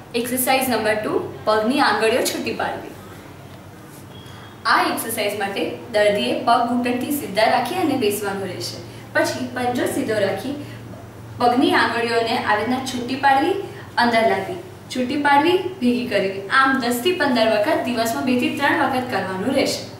Exercise number 2 पगनी आंगळीओ छूटी पाडवी। आ exercise माटे दर्दीए पग घूंटणथी सीधा राखी अने बेसवानुं रहेशे। पछी पंजो सीधो राखी पगनी आंगळीओने आ रीतना छूटी पाडवी, अंदर लाववी, छूटी पाडवी, भेगी करवी। आम 10 થી 15 वखत दिवसमां 2 થી 3 वखत करवानुं रहेशे।